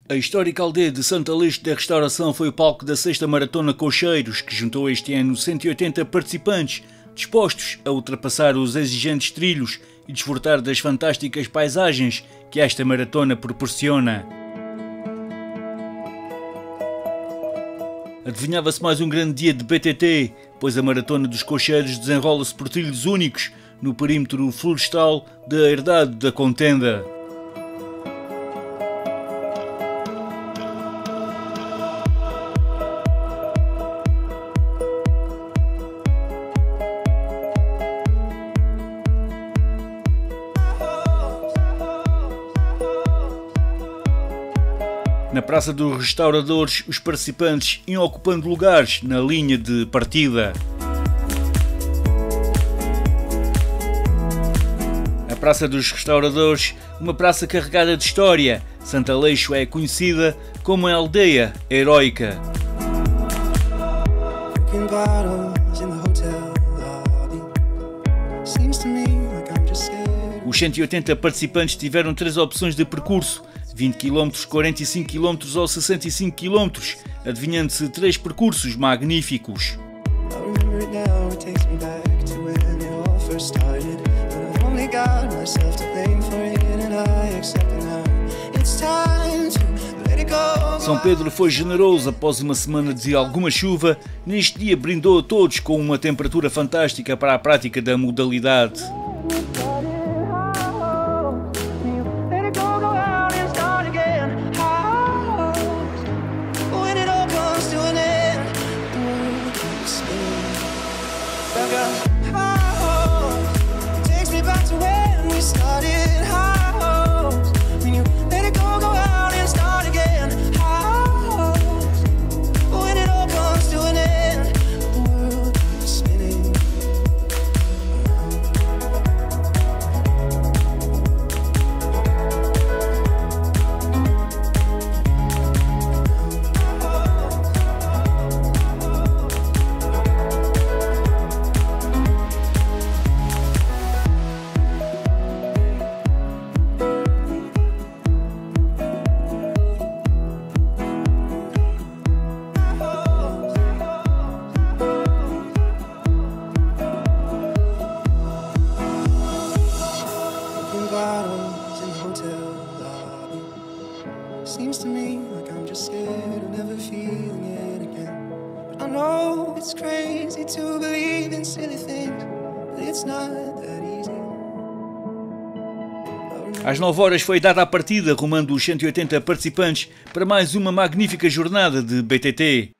A histórica aldeia de Santo Aleixo da Restauração foi o palco da 6ª Maratona Cocheiros, que juntou este ano 180 participantes, dispostos a ultrapassar os exigentes trilhos e desfrutar das fantásticas paisagens que esta maratona proporciona. Adivinhava-se mais um grande dia de BTT, pois a Maratona dos Cocheiros desenrola-se por trilhos únicos no perímetro florestal da Herdade da Contenda. Na Praça dos Restauradores, os participantes iam ocupando lugares na linha de partida. A Praça dos Restauradores, uma praça carregada de história, Santo Aleixo é conhecida como a aldeia heroica. Os 180 participantes tiveram 3 opções de percurso: 20 km, 45 km ou 65 km, adivinhando-se 3 percursos magníficos. São Pedro foi generoso após uma semana de alguma chuva. Neste dia brindou a todos com uma temperatura fantástica para a prática da modalidade. Seems to me like I'm just scared of never feeling it again. But I know it's crazy to believe in silly things, but it's not that easy. Às 9 horas foi dada a partida, rumando os 180 participantes para mais uma magnífica jornada de BTT.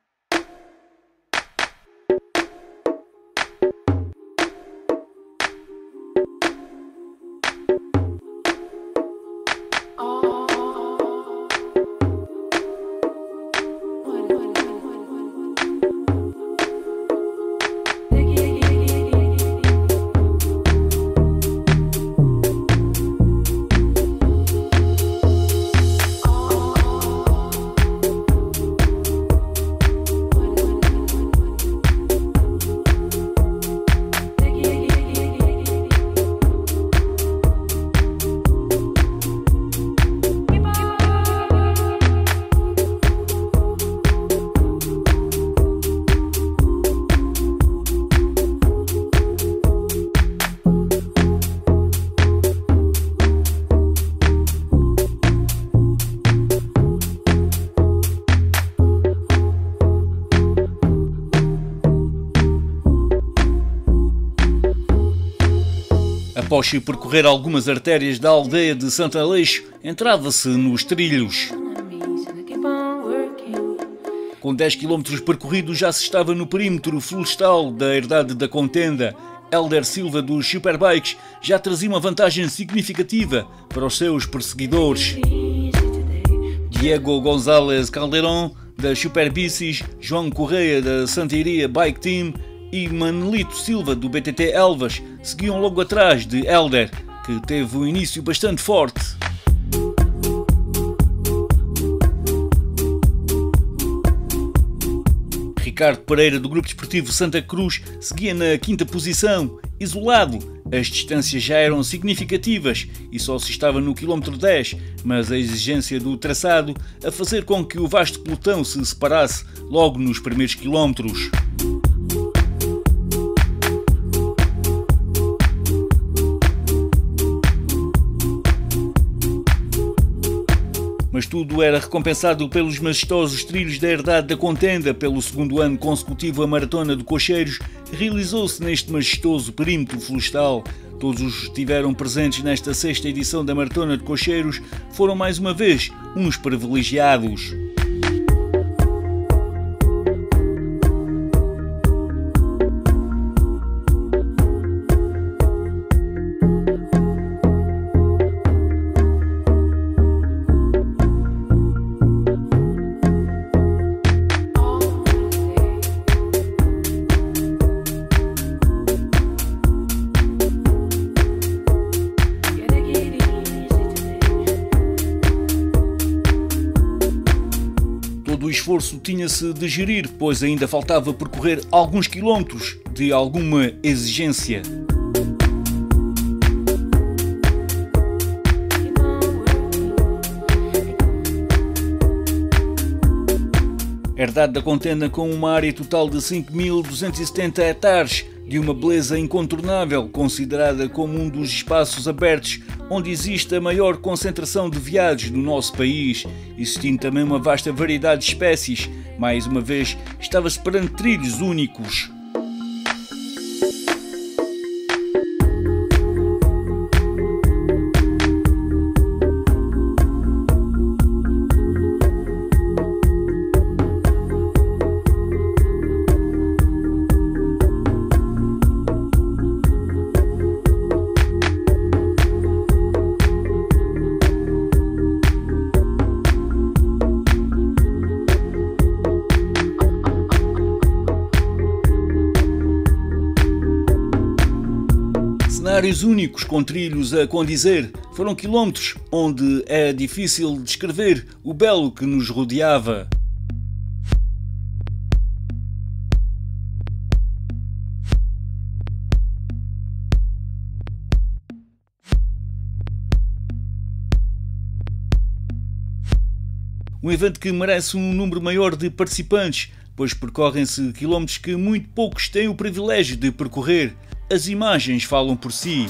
Após percorrer algumas artérias da aldeia de Santo Aleixo, entrava-se nos trilhos. Com 10 km percorridos já se estava no perímetro florestal da Herdade da Contenda. Hélder Silva dos Superbikes já trazia uma vantagem significativa para os seus perseguidores. Diego González Calderón das Superbicis, João Correia da Santiria Bike Team e Manelito Silva do BTT Elvas seguiam logo atrás de Hélder, que teve um início bastante forte. Ricardo Pereira, do Grupo Desportivo Santa Cruz, seguia na 5ª posição, isolado. As distâncias já eram significativas e só se estava no quilómetro 10, mas a exigência do traçado a fazer com que o vasto pelotão se separasse logo nos primeiros quilómetros. Mas tudo era recompensado pelos majestosos trilhos da Herdade da Contenda. Pelo segundo ano consecutivo, a Maratona de Cocheiros realizou-se neste majestoso perímetro florestal. Todos os que estiveram presentes nesta 6ª edição da Maratona de Cocheiros foram mais uma vez uns privilegiados. Todo o esforço tinha-se de gerir, pois ainda faltava percorrer alguns quilómetros de alguma exigência. Herdade da Contenda, com uma área total de 5.270 hectares, de uma beleza incontornável, considerada como um dos espaços abertos onde existe a maior concentração de veados no nosso país, existindo também uma vasta variedade de espécies. Mais uma vez, estava-se perante trilhos únicos. Cenários únicos com trilhos a condizer, foram quilómetros onde é difícil descrever o belo que nos rodeava. Um evento que merece um número maior de participantes, pois percorrem-se quilómetros que muito poucos têm o privilégio de percorrer. As imagens falam por si.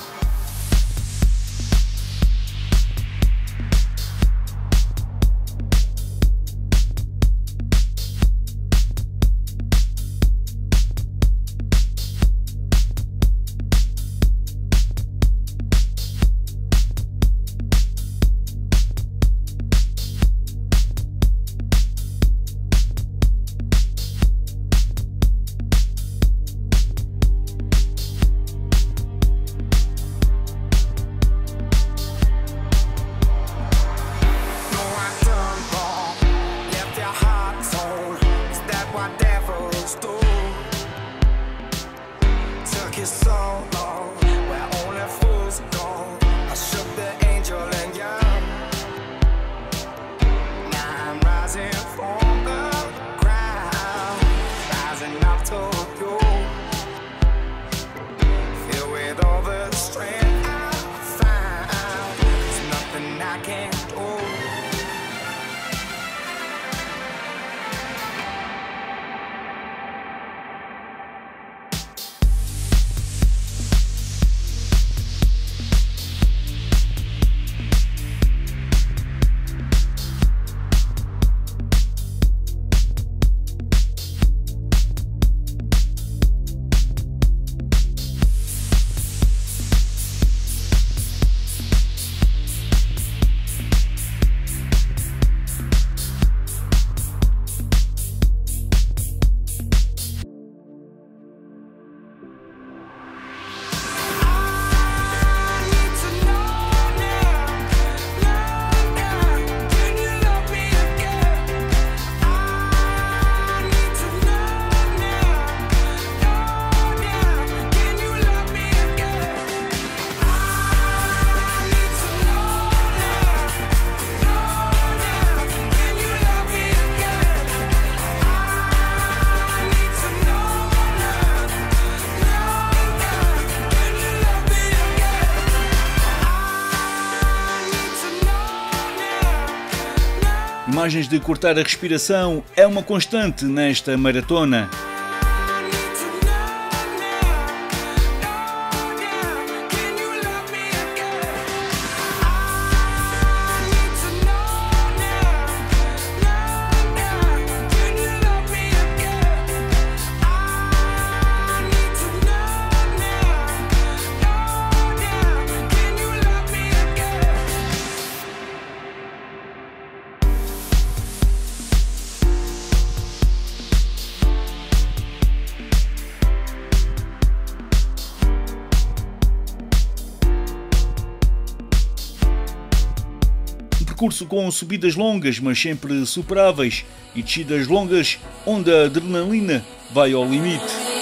imagens de cortar a respiração é uma constante nesta maratona. Percurso com subidas longas, mas sempre superáveis, e descidas longas onde a adrenalina vai ao limite.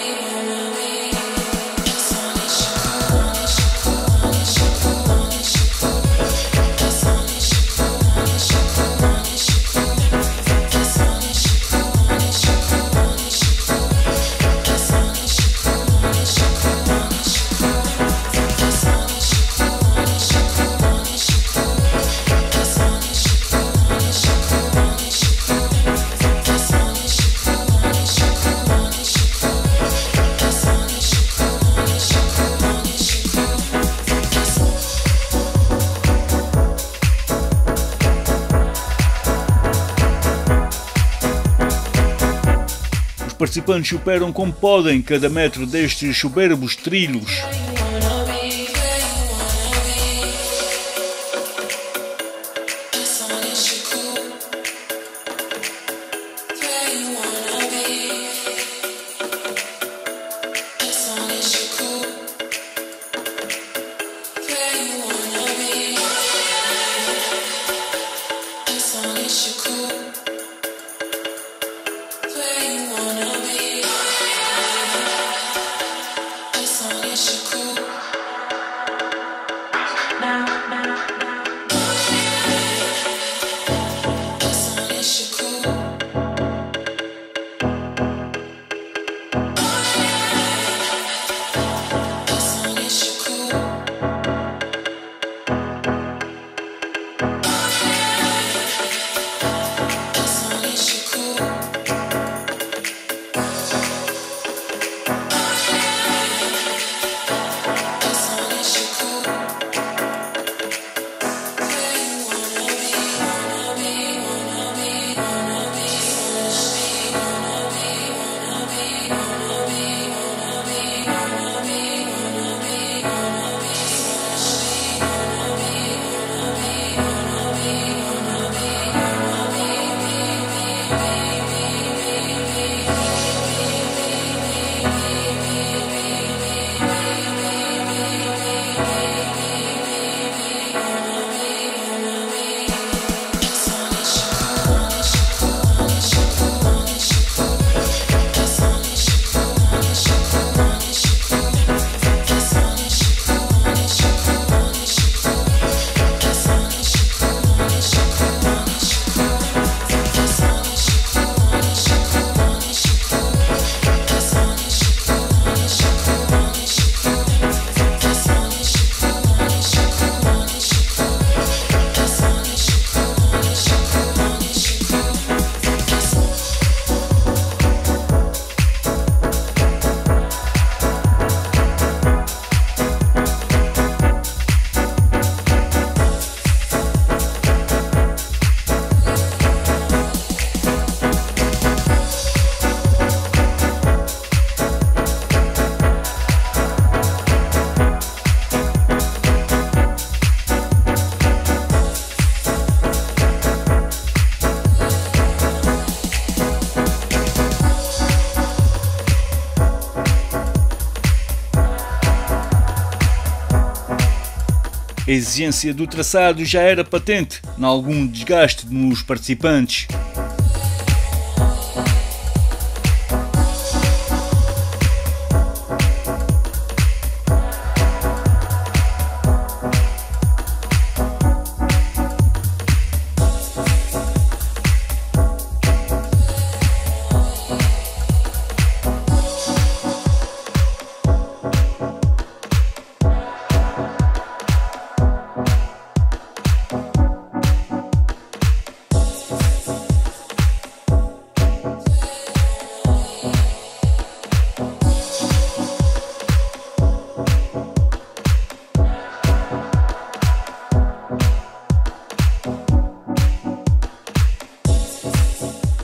Os participantes superam como podem cada metro destes soberbos trilhos. A exigência do traçado já era patente em algum desgaste nos participantes.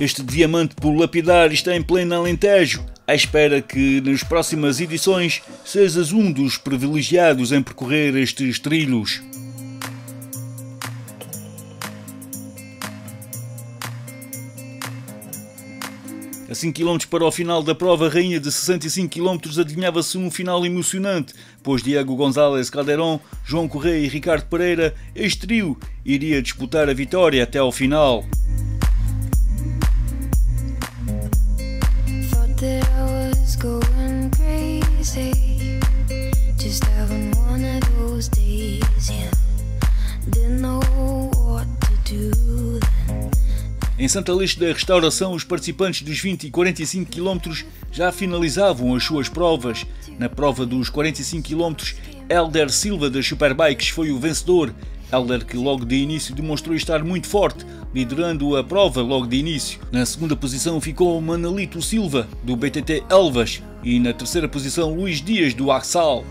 Este diamante por lapidar está em pleno Alentejo, à espera que nas próximas edições sejas um dos privilegiados em percorrer estes trilhos. A 5 km para o final da prova rainha de 65 km adivinhava-se um final emocionante, pois Diego González Calderón, João Correia e Ricardo Pereira, este trio, iria disputar a vitória até ao final. Em Santa Lixo da Restauração, os participantes dos 20 e 45 km já finalizavam as suas provas. Na prova dos 45 km, Helder Silva das Superbikes foi o vencedor. Helder, que logo de início demonstrou estar muito forte, liderando a prova logo de início. Na segunda posição ficou Manelito Silva, do BTT Elvas, e na terceira posição Luís Dias, do Axal.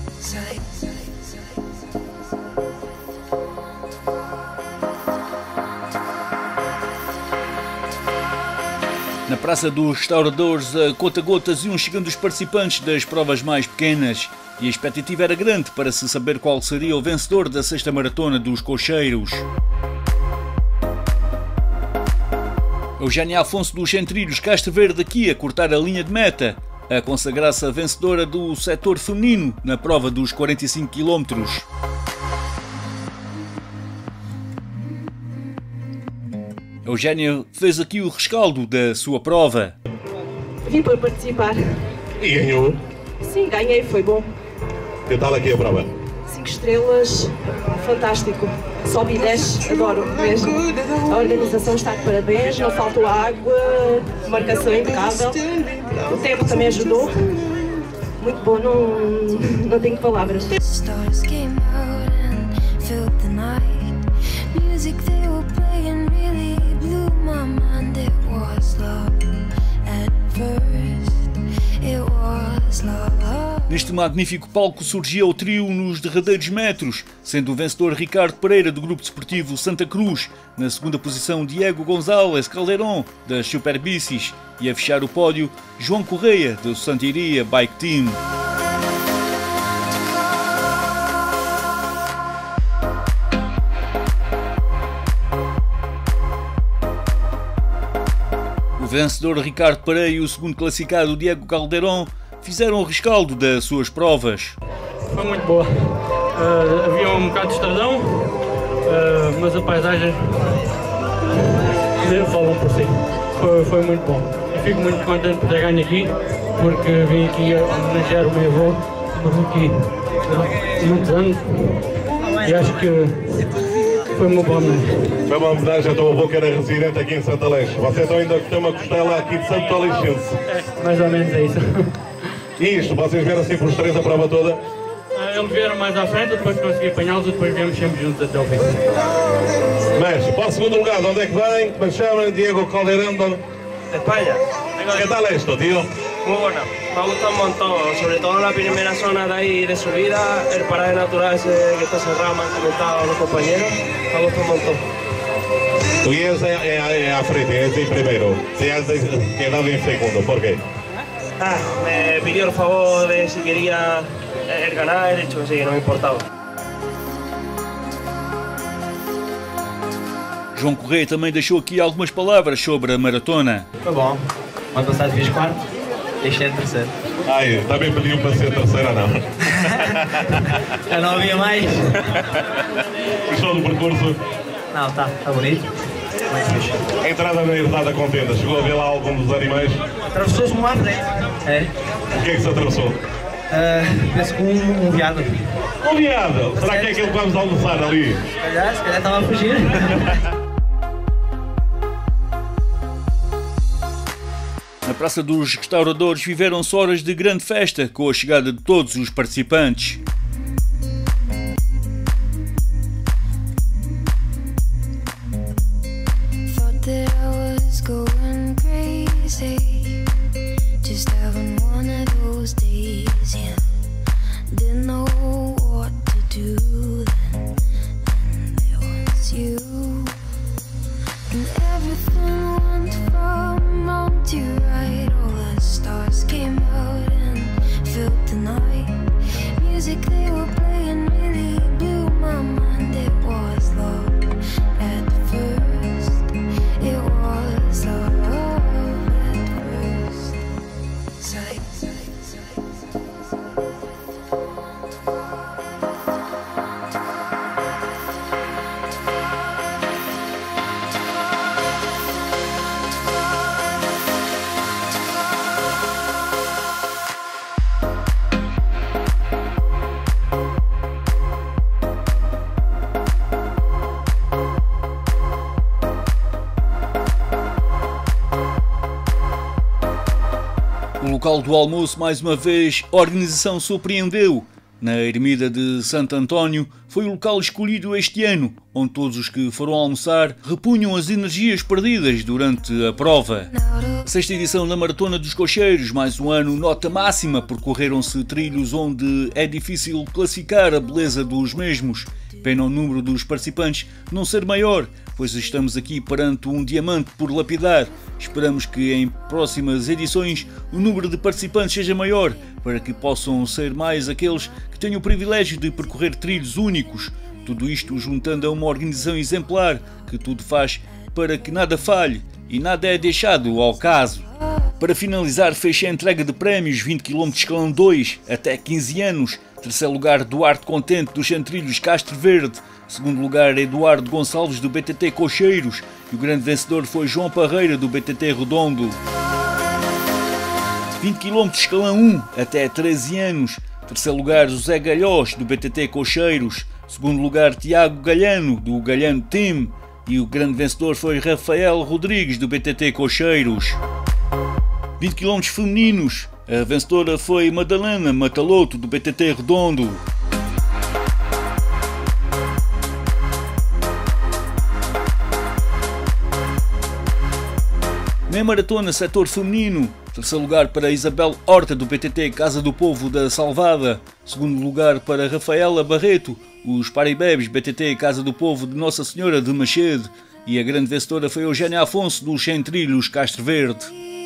Na Praça dos Restauradores, a conta-gotas iam chegando os participantes das provas mais pequenas e a expectativa era grande para se saber qual seria o vencedor da sexta maratona dos Cocheiros. Eugénia Afonso dos Centrilhos Castro Verde aqui a cortar a linha de meta, a consagrar-se a vencedora do setor feminino na prova dos 45 km. Eugénia fez aqui o rescaldo da sua prova. Vim para participar. E ganhou? Sim, ganhei, foi bom. Que tal aqui a prova? 5 estrelas, fantástico. Sobe e desce, adoro mesmo. A organização está de parabéns, não faltou água, marcação impecável. O tempo também ajudou. Muito bom, não tenho palavras. Neste magnífico palco surgia o trio nos derradeiros metros, sendo o vencedor Ricardo Pereira do Grupo Desportivo Santa Cruz, na segunda posição Diego González Calderón das Superbicis e a fechar o pódio João Correia do Santiria Bike Team. O vencedor Ricardo Pereira e o segundo classificado Diego Calderón fizeram o rescaldo das suas provas. Foi muito boa. Havia um bocado de estradão, mas a paisagem falam por si. Foi muito bom. Eu fico muito contente por ter ganho aqui, porque vim aqui homenagear o meu avô, morreu aqui há muitos anos, e acho que foi uma boa homenagem. Foi uma homenagem ao teu avô que era residente aqui em Santa Leixo. Vocês ainda têm uma costela aqui de Santa Leixense. Mais ou menos é isso. E isto, vocês vieram assim por os três a prova toda? Eles vieram mais à frente, depois consegui apanhá-los e depois viemos sempre juntos até ao fim. Mas, para o segundo lugar, de onde é que vem? Como se chama? Diego Calderón. De España. ¿Qué tal esto, tío? Muy buena. Me ha gustado un montón, sobre todo la primera zona de ahí de subida, el paraje natural ese que está cerrado, me han comentado los compañeros. Me ha gustado un montón. Tú ibas a frente, en primero. Te has quedado en segundo. ¿Por qué? Me pidió el favor de si quería el ganar, he dicho que sí, no me importava. João Correia também deixou aqui algumas palavras sobre a maratona. Foi bom. Ano passado fiz quarto, este é terceiro. Ai, também pediu para ser terceiro ou não? Já não havia mais. Gostou do percurso? Não, tá bonito. Muito fixe. A entrada na herdade contenda, chegou a ver lá algum dos animais? Atravessou-se-me lá à frente. É. O que é que se atravessou? Penso que um veado. Um veado? Será que é aquilo que vamos almoçar ali? Se calhar estava a fugir. Na Praça dos Restauradores viveram-se horas de grande festa com a chegada de todos os participantes. Everything went fine. to write. All the stars came out and filled the night. Music they were playing really blew my mind. It was love at first. It was love at first sight. O local do almoço, mais uma vez, a organização surpreendeu. Na Ermida de Santo António foi o local escolhido este ano, onde todos os que foram almoçar repunham as energias perdidas durante a prova. A sexta edição da Maratona dos Cocheiros, mais um ano, nota máxima, percorreram-se trilhos onde é difícil classificar a beleza dos mesmos. Pena o número dos participantes não ser maior, pois estamos aqui perante um diamante por lapidar. Esperamos que em próximas edições o número de participantes seja maior, para que possam ser mais aqueles que tenham o privilégio de percorrer trilhos únicos. Tudo isto juntando a uma organização exemplar, que tudo faz para que nada falhe e nada é deixado ao caso. Para finalizar, fecha a entrega de prémios 20 km de escalão 2 até 15 anos. Terceiro lugar, Duarte Contente dos Centrilhos Castro Verde. Segundo lugar, Eduardo Gonçalves do BTT Cocheiros. E o grande vencedor foi João Parreira do BTT Redondo. 20 km de escalão 1 até 13 anos. Terceiro lugar, José Galhós do BTT Cocheiros. Segundo lugar, Tiago Galhano do Galhano Team. E o grande vencedor foi Rafael Rodrigues do BTT Cocheiros. 20 km femininos. A vencedora foi Madalena Mataloto do BTT Redondo. Na maratona setor feminino, terceiro lugar para Isabel Horta do BTT Casa do Povo da Salvada. Segundo lugar para Rafaela Barreto, os Paribebes BTT Casa do Povo de Nossa Senhora de Machede. E a grande vencedora foi Eugénia Afonso dos Centrilhos Castro Verde.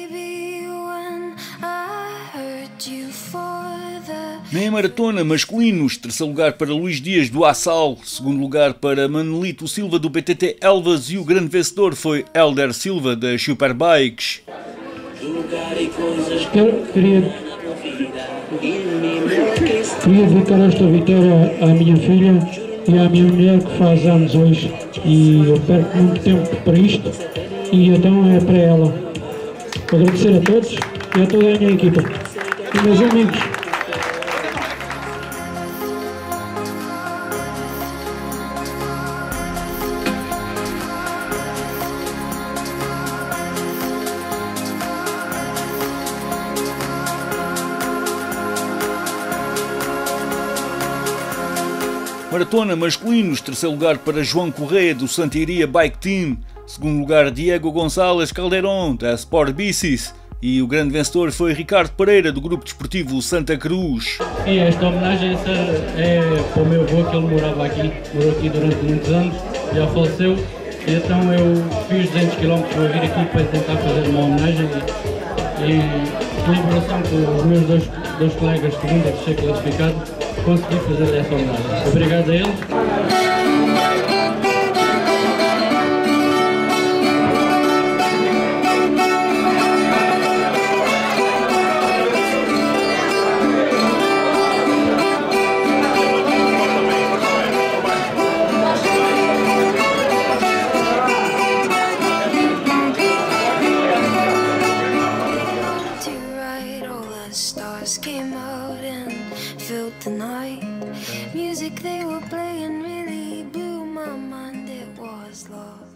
Na maratona masculinos, terceiro lugar para Luís Dias do Assal, segundo lugar para Manelito Silva do BTT Elvas e o grande vencedor foi Helder Silva das Superbikes. Queria dedicar esta vitória à minha filha e à minha mulher que faz anos hoje e eu perco muito tempo para isto e então é para ela. Agradecer a todos e a toda a minha equipa e meus amigos. Maratona masculinos, terceiro lugar para João Correia do Santiria Bike Team, segundo lugar Diego Gonçalves Caldeirão da Sport Bicis e o grande vencedor foi Ricardo Pereira do Grupo Desportivo Santa Cruz. E esta homenagem é para o meu avô, que ele morava aqui, morou aqui durante muitos anos, já faleceu, e então eu fiz 200 km para vir aqui para tentar fazer uma homenagem e colaboração com os meus dois colegas que ainda de ser classificado, consegui fazer essa homenagem. Obrigado a eles. Came out and filled the night. Music they were playing really blew my mind. It was love.